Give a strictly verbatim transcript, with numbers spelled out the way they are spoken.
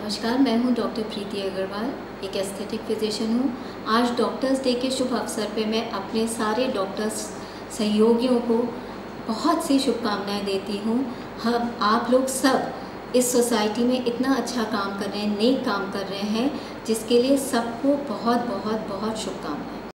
नमस्कार, मैं हूं डॉक्टर प्रीति अग्रवाल, एक एस्थेटिक फिजिशियन हूं। आज डॉक्टर्स डे के शुभ अवसर पे मैं अपने सारे डॉक्टर्स सहयोगियों को बहुत सी शुभकामनाएं देती हूं। हम आप लोग सब इस सोसाइटी में इतना अच्छा काम कर रहे हैं, नेक काम कर रहे हैं, जिसके लिए सबको बहुत बहुत बहुत शुभकामनाएं।